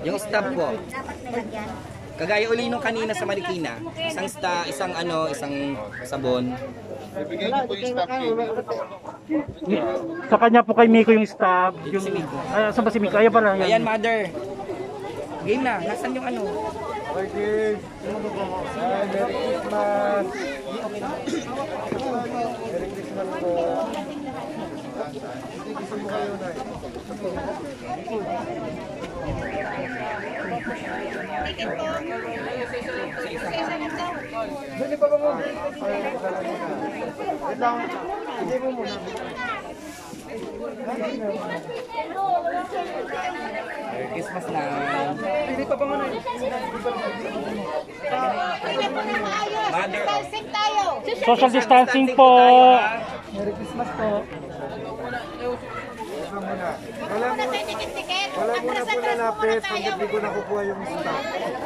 Yung stop po. Kagaya uli nung kanina sa Marikina, isang sabon. Ibigay niyo po yung stop kay Miko. Sa kanya po kay Miko yung stop. Si Miko. Saan ba si Miko? Ayan pala. Ayan, mother. Game na. Nasaan yung ano? Okay. Merry Christmas. Merry Christmas po. Hindi pa ba mo? Hindi mo muna. Merry Christmas na. Hindi pa ba mo na? Mother. Social distancing po. Merry Christmas po. Wala muna po lalapit hanggang di ko nakukuha yung stock.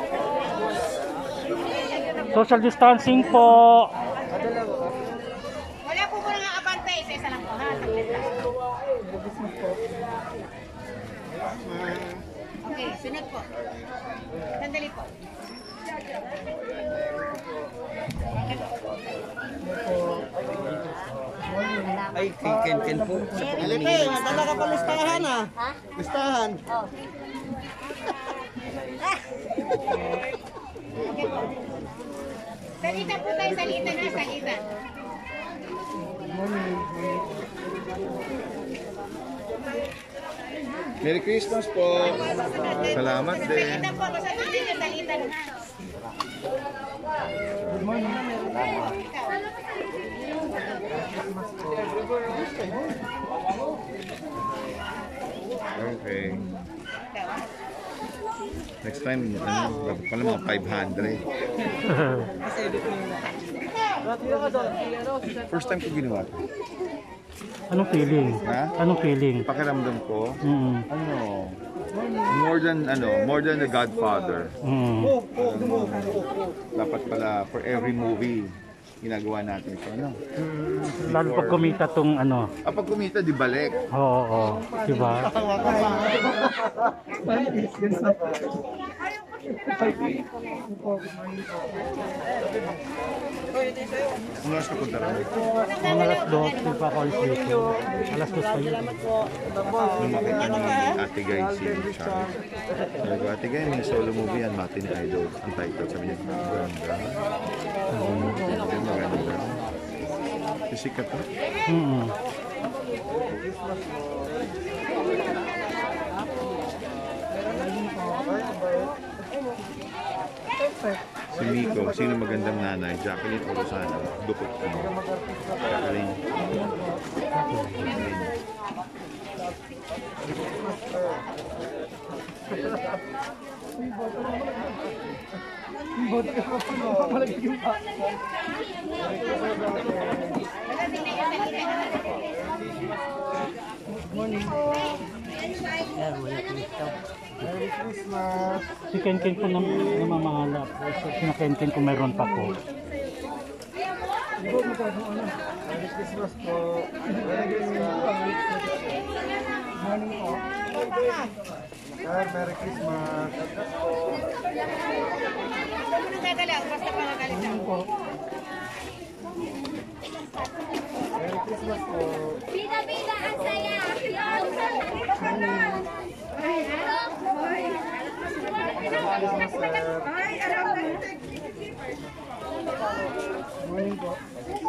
Social distancing po. Wala po muna nga abante, isa lang po ha. Okay, sunod po. Sandali po. Ay, kay Kenken po. Alipe, nadala ka pa listahan ha? Listahan. Salita po tayo, salita na, salita. Merry Christmas po. Salamat din. Salita po, salita na, salita na. Good morning. Okay. Next time, pala mga 500. First time ko ginawa ito. Anong feeling? Ha? Anong feeling? Pakiramdam ko, Mm. more than the Godfather. Mm. Dapat pala for every movie ginagawa natin ito, ano? Lalo pag kumita tong ano. Pag kumita, di balik. Oo, diba? Ang oras ka punta rin? Mga alas 2, di pa ako alis dito. Alas 2 pa yun. Nung makita ni Ate Guy si Charles. Sabi ko, Ate Guy, may solo movie yan, Matin Idol. Ang title, sabi niya, maganda. Sabi niya, maganda. Sisikat ka? Si Miko, sino magandang nanay? Jacqueline o Rosana? Dukot ko. Jacqueline. Merry Christmas! Si Kenken po namamangalap. Si Kenken kung mayroon pa po. Merry Christmas po! Merry Christmas! Morning po! Sir, Merry Christmas! Saan mo nang gagalaw? Basta pangagalit lang. Merry Christmas po! Bida-bida, ang saya! Morning po!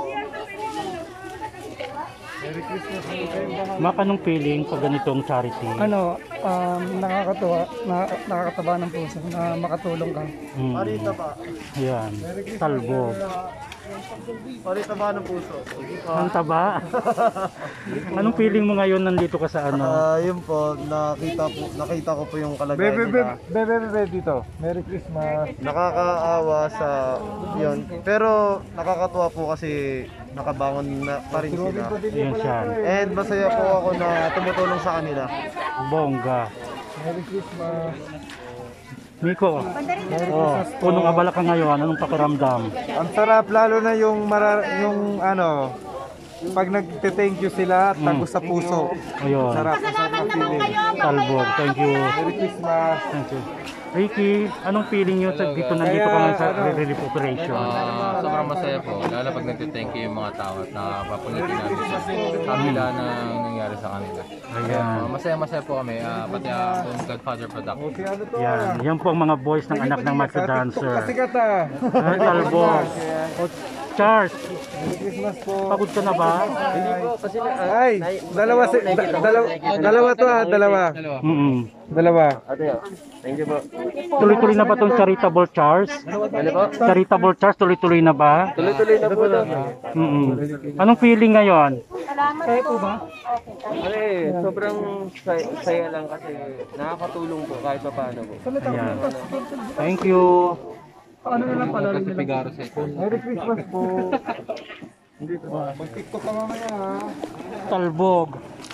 Merry Christmas po kayo. Mak, anong feeling pag ganitong charity? Nakakatuwa, nakakataba ng puso na makatulong ka. Parita ba? Yan. Talbo. Parita ba ng puso? Ang taba. Anong feeling mo ngayon nandito ka sa ano? Yun po, nakita ko po yung kalagayan nila. Bebe dito. Merry Christmas. Nakakaawa sa yun. Pero nakakatuwa po kasi nakabangon na pa rin sila. Yan siya. And masaya po ako na tumutulong sa kanila. Bongga. Merry Christmas. Miko, punong abala ka ngayon. Anong pakiramdam? Ang sarap lalo na yung pag nagte-thank you sila, tagos sa puso. Ayun. Sarap. Salamat naman kayo. Talbog. Thank you. Merry Christmas. Thank you. Ricky, anong feeling nyo dito nandito ka ngayon sa relief operation? Sobrang masaya po, lalo pag nagtithank you yung mga tao at nakapapangiti namin sa kabila na nangyari sa kanila. Ayan. Masaya-masaya po kami, pati akong Godfather Production. Okay, ano to? Yan po ang mga boys ng anak ng Mhack dancer. Kasikat ah. Ay, Talbog. O, Charles, Merry Christmas po. pagod ka na ba? Ay, dalawa to ah, dalawa. Dalawa. Tuloy-tuloy na ba itong charitable Charles? Charitable Charles, tuloy-tuloy na ba? Tuloy-tuloy na po ito. Anong feeling ngayon? Kaya po ba? Sobrang saya lang kasi nakakatulong po kahit pa paano po. Ayan. Thank you. Ano na lang pala nila? Figaro sa ito. Merry Christmas po. Mag-TikTok ka mamaya ha. Talbog.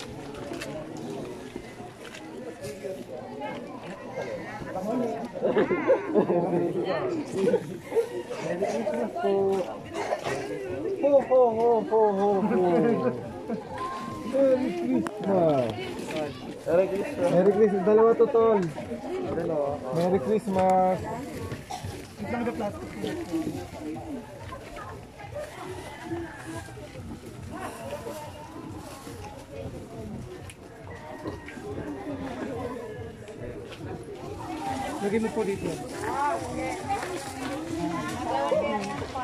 Merry Christmas po. Ho. Merry Christmas. Merry Christmas. Dalawa to, tol. Merry Christmas. Lagay mo po dito.